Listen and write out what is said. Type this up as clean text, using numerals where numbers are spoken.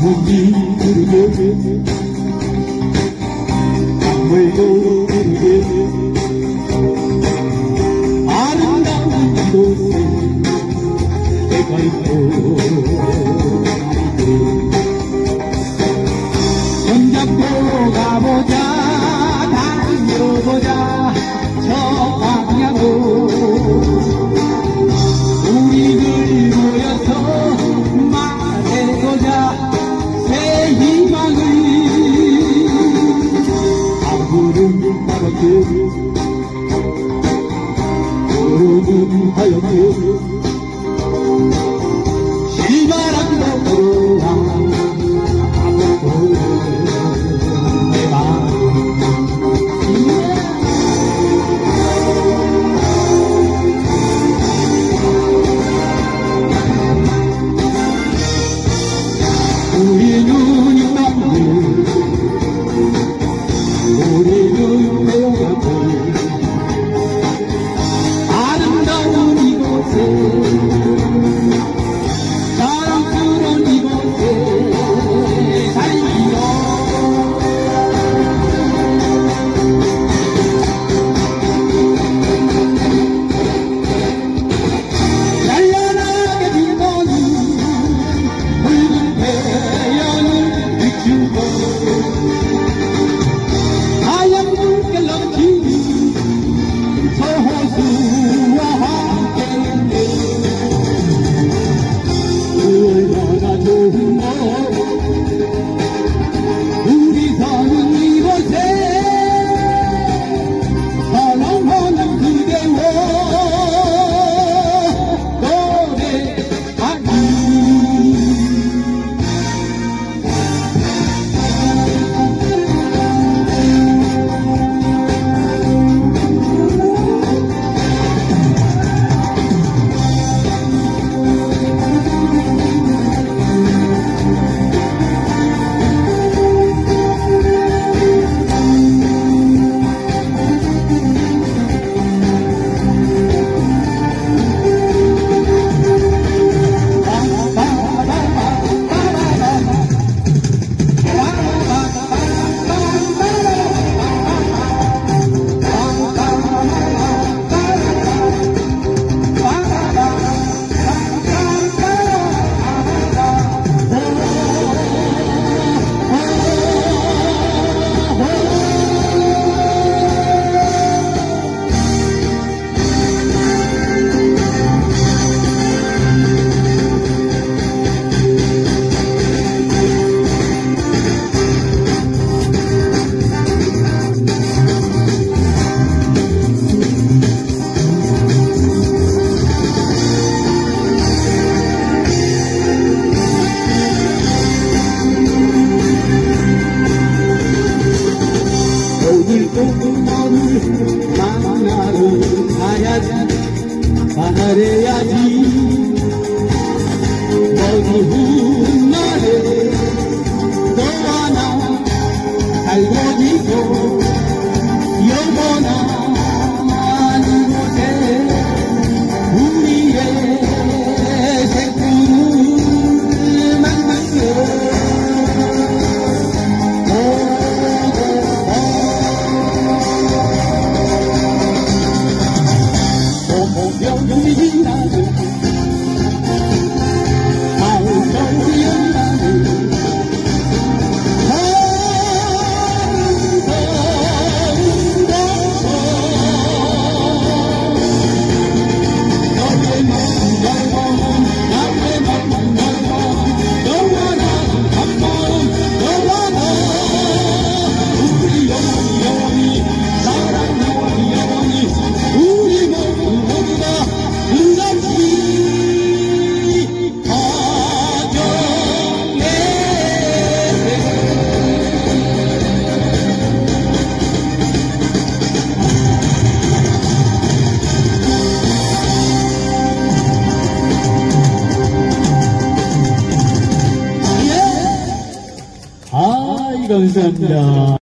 아무리 부르게 강물도 부르게 아름다운 이곳에 내가 있고 손잡고 가보자 달려보자 저 방향으로 우리들 모여서 말해보자 새 희망을 아무른 바람에 구름은 하얗게 실바람도 불어와 내 마음 우리는 유명해 우리는 배워가고 아름다운 이곳에 사랑스러운 이곳에 살기로 찬란하게 빛나는 붉은 태양을 비추고 하얀 물결 넘치는 서호수와 함께 얼마나 좋은 것 우리 사는 이곳에 사랑하는 그대와 노래하니 오늘도 너를 만나러 가야지 바래야지 어두운 날에 너와 나 살고 있고 영원한 이곳에 우리의 새꿈을 만나서 감사합니다.